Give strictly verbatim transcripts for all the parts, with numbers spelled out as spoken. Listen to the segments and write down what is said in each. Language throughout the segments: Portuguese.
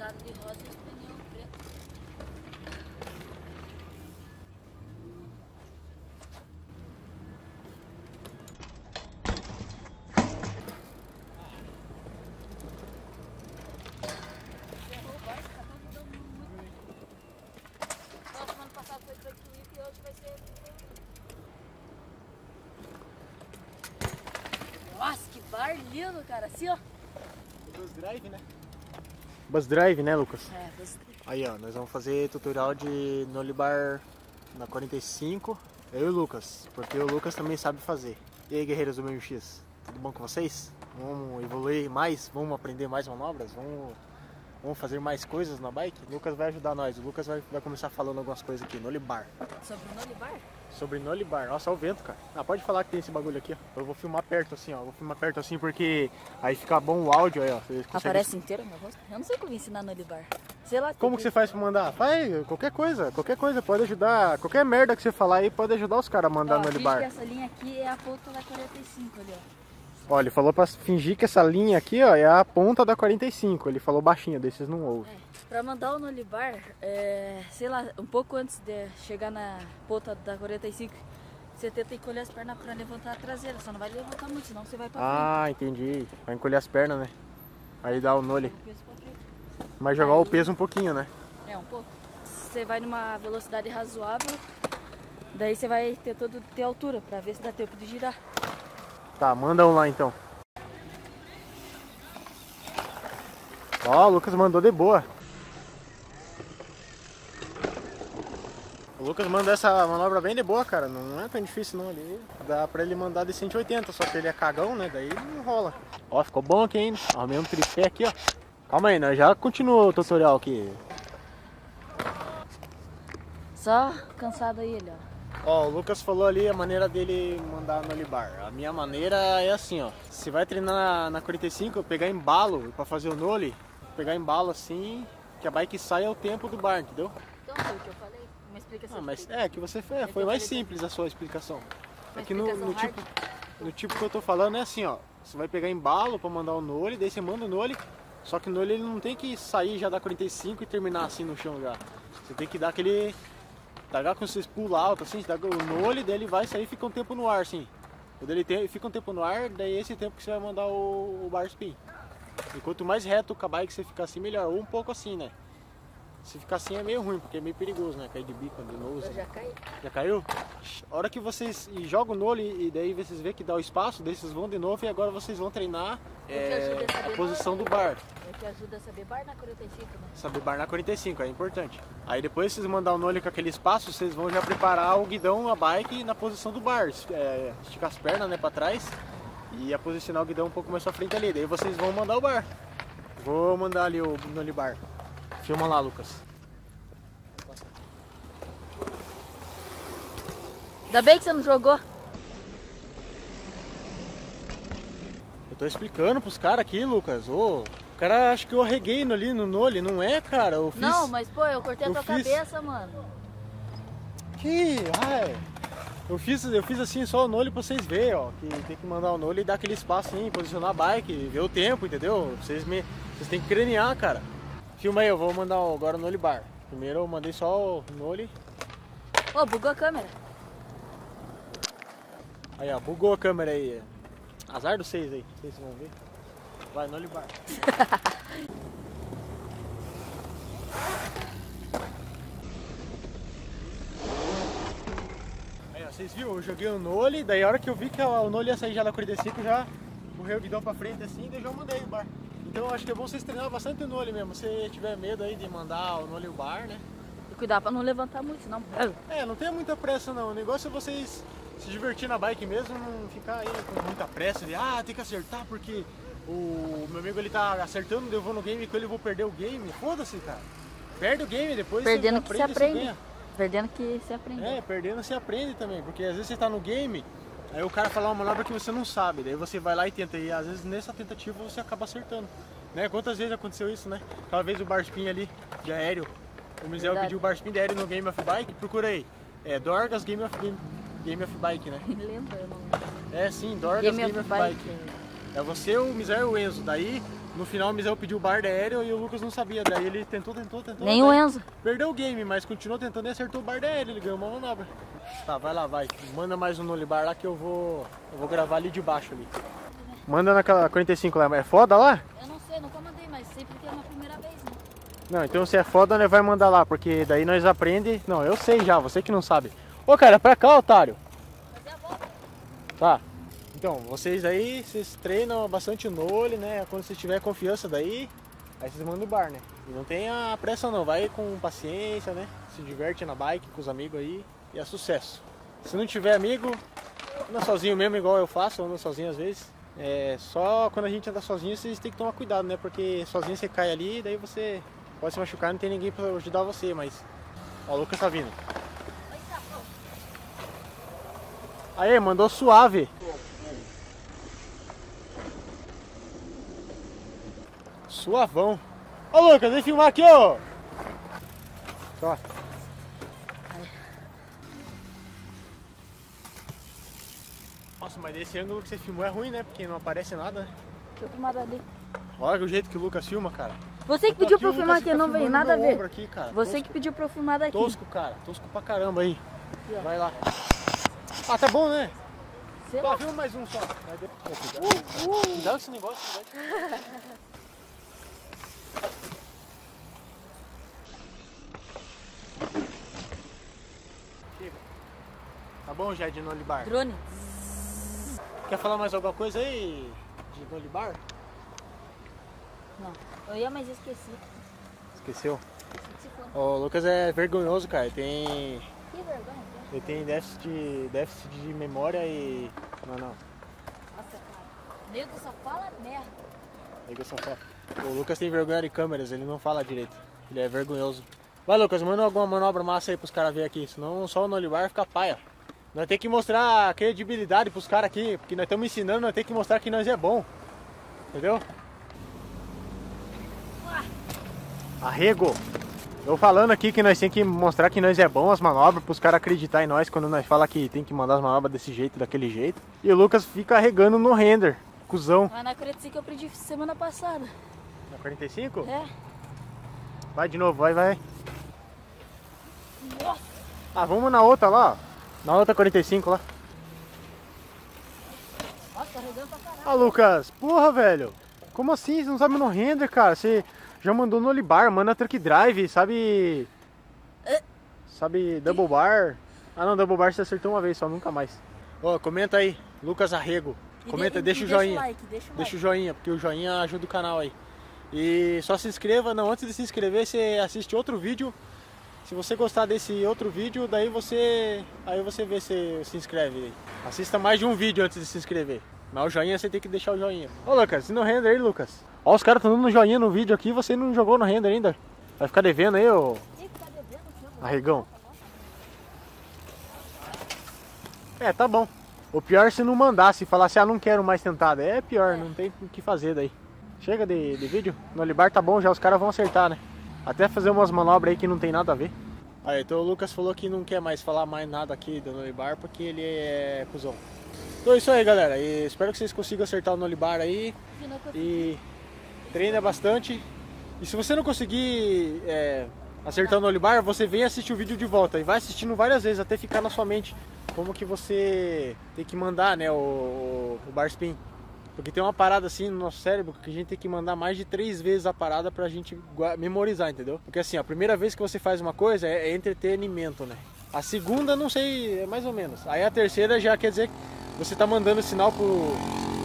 pintada de rosa e os pneus pretos. Semana passada foi tranquilo e hoje vai ser. Nossa, que bar lindo, cara. Assim, ó. Bus Drive, né? Bus Drive, né, Lucas? É, Bus Drive. Aí, ó, nós vamos fazer tutorial de Nolibar na quarenta e cinco. Eu e o Lucas, porque o Lucas também sabe fazer. E aí, guerreiros do M X, tudo bom com vocês? Vamos evoluir mais? Vamos aprender mais manobras? Vamos, vamos fazer mais coisas na bike? O Lucas vai ajudar nós. O Lucas vai, vai começar falando algumas coisas aqui. Nolibar. Sobre o Nolibar? Sobre Nolibar. Nossa, olha o vento, cara. Ah, pode falar que tem esse bagulho aqui, ó. Eu vou filmar perto assim, ó. Vou filmar perto assim porque aí fica bom o áudio aí, ó. Vocês conseguem... Aparece inteiro meu rosto? Eu não sei como ensinar Nolibar. Sei lá. Como que você faz pra mandar? Faz qualquer coisa, qualquer coisa, pode ajudar. Qualquer merda que você falar aí pode ajudar os caras a mandar no Nolibar. Que essa linha aqui é a ponta da quarenta e cinco ali, ó. Ó, ele falou pra fingir que essa linha aqui, ó, é a ponta da quarenta e cinco. Ele falou baixinho, desses não ouvem. É. Pra mandar o Nolibar, é, sei lá, um pouco antes de chegar na ponta da quarenta e cinco, você tenta encolher as pernas pra levantar a traseira. Só não vai levantar muito, senão você vai pra frente. Ah, entendi. Vai encolher as pernas, né? Aí dá o nole. Mas jogar Aí... o peso um pouquinho, né? É, um pouco. Você vai numa velocidade razoável, daí você vai ter todo ter altura pra ver se dá tempo de girar. Tá, manda um lá então. Ó, o Lucas mandou de boa. O Lucas mandou essa manobra bem de boa, cara. Não é tão difícil não ali. Dá pra ele mandar de cento e oitenta, só que ele é cagão, né? Daí não rola. Ó, ficou bom aqui, hein? Arrumei um tripé aqui, ó. Calma aí, né? Já continua o tutorial aqui. Só cansado aí, ele, ó. Ó, o Lucas falou ali a maneira dele mandar no Nolibar. A minha maneira é assim, ó. Você vai treinar na, na quarenta e cinco, pegar embalo pra fazer o nole, pegar embalo assim, que a bike saia ao tempo do bar, entendeu? Então foi o que eu falei? Uma explicação. Ah, mas é que você fez, foi mais simples a sua explicação. É que no, no tipo, no tipo que eu tô falando é assim, ó. Você vai pegar embalo pra mandar o nole, daí você manda o nole, só que o nole ele não tem que sair já da quarenta e cinco e terminar assim no chão já. Você tem que dar aquele... Tagar com vocês pulos alto, assim, dá o nole, daí ele vai sair e fica um tempo no ar, assim. Quando ele tem, fica um tempo no ar, daí é esse tempo que você vai mandar o, o bar spin. E quanto mais reto com a bike você ficar assim, melhor. Ou um pouco assim, né? Se ficar assim é meio ruim, porque é meio perigoso, né? Cair de bico de novo. Eu já caí. Já caiu? A hora que vocês jogam o nole e daí vocês vê que dá o espaço, daí vocês vão de novo e agora vocês vão treinar é, a posição do bar. É que ajuda a saber bar na quarenta e cinco, né? Saber bar na quarenta e cinco, é importante. Aí depois vocês mandar o nole com aquele espaço, vocês vão já preparar o guidão, a bike na posição do bar. É, esticar as pernas, né, pra trás e a posicionar o guidão um pouco mais pra frente ali. Daí vocês vão mandar o bar. Vou mandar ali o Nolibar. Filma lá, Lucas. Ainda bem que você não jogou. Eu tô explicando pros caras aqui, Lucas. Ô, o cara acha que eu arreguei no, ali no nole. Não é, cara. Eu fiz... Não, mas pô, eu cortei eu a tua fiz... cabeça, mano. Que? Ai. Eu fiz, eu fiz assim só o nole pra vocês verem, ó. Que tem que mandar o nole e dar aquele espaço assim, posicionar a bike, ver o tempo, entendeu? Vocês, me... vocês tem que cranear, cara. Filma aí, eu vou mandar agora o Nolibar. Primeiro eu mandei só o nole. Ô, bugou a câmera. Aí, ó, bugou a câmera aí. Azar dos seis aí, não sei se vocês vão ver. Vai, Nolibar. Aí, ó, vocês viram? Eu joguei o nole, daí a hora que eu vi que o nole ia sair já da quarenta e cinco, já correu o guidão pra frente assim, daí já mandei o bar. Então eu acho que é bom vocês treinarem bastante o nole mesmo. Se tiver medo aí de mandar o nole e o bar, né? E cuidar pra não levantar muito, senão... É, não tem muita pressa não. O negócio é vocês se divertir na bike mesmo, não ficar aí com muita pressa de ah, tem que acertar porque o meu amigo ele tá acertando, eu vou no game e com ele eu vou perder o game. Foda-se, cara. Perde o game, depois perdendo você que se aprende, aprende. Perdendo que se aprende. É, perdendo se aprende também, porque às vezes você tá no game, aí o cara fala uma manobra que você não sabe, daí você vai lá e tenta, e às vezes nessa tentativa você acaba acertando. Né? Quantas vezes aconteceu isso, né? Aquela vez o bar spin ali, de aéreo, o Mizel pediu o bar spin de aéreo no Game of Bike, procura aí. É, Dorgas Game of, Game, Game of Bike, né? Lembra, eu não lembro. É sim, Dorgas Game, Game of, of Bike. Bike. É você, o Mizel e o Enzo. Daí No final o Misel pediu o bar aéreo e o Lucas não sabia. Daí ele tentou, tentou, tentou. Nem o Enzo. Perdeu o game, mas continuou tentando e acertou o bar aéreo. Ele ganhou uma manobra. Tá, vai lá, vai. Manda mais um nolibar lá que eu vou, eu vou gravar ali de baixo ali. Manda naquela quarenta e cinco lá. É foda lá? Eu não sei, nunca mandei, mas sempre que é uma primeira vez, né? Não, então se é foda, nós vai mandar lá, porque daí nós aprende. Não, eu sei já, você que não sabe. Ô cara, pra cá, otário. Fazer a volta. Tá. Então, vocês aí, vocês treinam bastante o nole, né? Quando vocês tiverem confiança daí, aí vocês mandam o bar, né? E não tenha pressa não, vai com paciência, né? Se diverte na bike com os amigos aí e é sucesso. Se não tiver amigo, anda sozinho mesmo, igual eu faço, eu ando sozinho às vezes. É só quando a gente anda sozinho, vocês têm que tomar cuidado, né? Porque sozinho você cai ali, daí você pode se machucar, não tem ninguém pra ajudar você, mas... Ó, o Lucas tá vindo. Aí, mandou suave. Suavão. Ô Lucas, vem filmar aqui, ó. Ó. Nossa, mas esse ângulo que você filmou é ruim, né? Porque não aparece nada, né? Deixa eu filmar dali. Olha o jeito que o Lucas filma, cara. Você que pediu pra eu filmar aqui, não veio nada a ver. Aqui, cara. Você tosco, que pediu pra eu filmar daqui. Tosco, cara. Tosco pra caramba aí. Aqui, vai lá. Ah, tá bom, né? Sei Tá, lá. filma mais um só. Vai ver. Uh, uh. Cuidado com esse negócio. Tá bom já de nolibar? Drone. Quer falar mais alguma coisa aí de nolibar? Não, eu ia, mas esqueci. Esqueceu? Esqueci quando. O Lucas é vergonhoso, cara. Ele tem, Que vergonha. né? ele tem déficit, de, déficit de memória e... Não, não. Nossa, cara. Nego só fala merda. Nego só fala. O Lucas tem vergonha de câmeras, ele não fala direito. Ele é vergonhoso. Vai, Lucas, manda alguma manobra massa aí pros caras verem aqui. Senão só o nolibar fica paia. Nós temos que mostrar credibilidade pros caras aqui, porque nós estamos ensinando, nós temos que mostrar que nós é bom. Entendeu? Arrego! Eu falando aqui que nós temos que mostrar que nós é bom as manobras, pros caras acreditar em nós quando nós fala que tem que mandar as manobras desse jeito, daquele jeito. E o Lucas fica arregando no render, cuzão. Mas na quarenta e cinco eu aprendi semana passada. Na quarenta e cinco? É. Vai de novo, vai, vai. Nossa. Ah, vamos na outra lá, ó. Na outra quarenta e cinco lá. Nossa, arregando pra caralho. Ah, Lucas, porra, velho. Como assim? Você não sabe no render, cara? Você já mandou no nolibar, manda truck drive, sabe? É. Sabe double bar? Ah não, double bar você acertou uma vez só, nunca mais. Ó, comenta aí, Lucas Arrego. Comenta, E de, deixa e o joinha. Deixa o like, deixa o Deixa like. o joinha, porque o joinha ajuda o canal aí. E só se inscreva, não, antes de se inscrever, você assiste outro vídeo. Se você gostar desse outro vídeo, daí você aí você vê se se inscreve aí. Assista mais de um vídeo antes de se inscrever. Mas o joinha você tem que deixar o joinha. Ô Lucas, e no render aí, Lucas? Ó, os caras estão dando joinha no vídeo aqui e você não jogou no render ainda. Vai ficar devendo aí, ô Ih, tá devendo, filho. Arregão. É, tá bom. O pior é se não mandasse e falasse, ah, não quero mais tentar. É pior, É. não tem o que fazer daí. Chega de, de vídeo. No nolibar tá bom já, os caras vão acertar, né? Até fazer umas manobras aí que não tem nada a ver. Aí, então o Lucas falou que não quer mais falar mais nada aqui do nolibar porque ele é cuzão. Então é isso aí, galera. E espero que vocês consigam acertar o nolibar aí. E treina bastante. E se você não conseguir é, acertar o nolibar, você vem assistir o vídeo de volta. E vai assistindo várias vezes até ficar na sua mente como que você tem que mandar, né, o, o, o bar spin. Porque tem uma parada assim no nosso cérebro que a gente tem que mandar mais de três vezes a parada pra gente memorizar, entendeu? Porque assim, a primeira vez que você faz uma coisa é, é entretenimento, né? A segunda, não sei, é mais ou menos. Aí a terceira já quer dizer que você tá mandando sinal pro...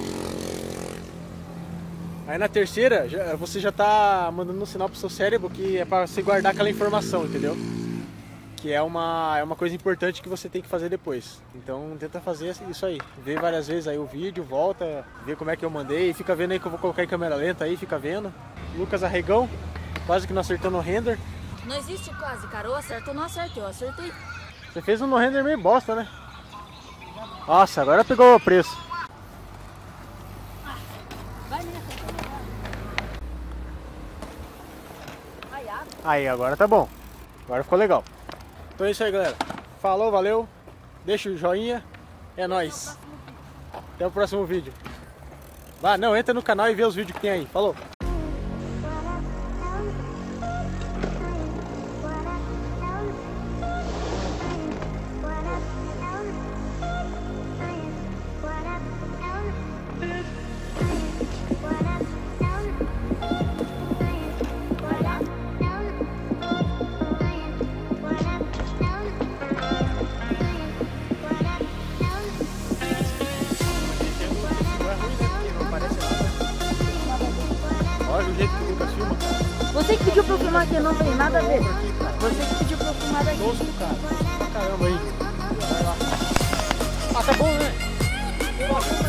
Aí na terceira, já, você já tá mandando um sinal pro seu cérebro que é pra você guardar aquela informação, entendeu? Que é uma, é uma coisa importante que você tem que fazer depois. Então tenta fazer isso aí. Vê várias vezes aí o vídeo, volta, vê como é que eu mandei. Fica vendo aí que eu vou colocar em câmera lenta aí, fica vendo. Lucas Arregão, quase que não acertou no render. Não existe quase, cara. Ou acerta ou não acerta. Eu acertei. Você fez um no render meio bosta, né? Nossa, agora pegou o preço. Vai nessa. Ai, abre. Aí, agora tá bom. Agora ficou legal. Então é isso aí, galera. Falou, valeu. Deixa o joinha. É nóis. Até o próximo vídeo. Vá, não, entra no canal e vê os vídeos que tem aí. Falou. pediu pra eu filmar aqui, não tem nada a ver. Você que pediu pra eu filmar daqui. Tosco, cara. Caramba aí. Vai lá. Ah, tá bom, né?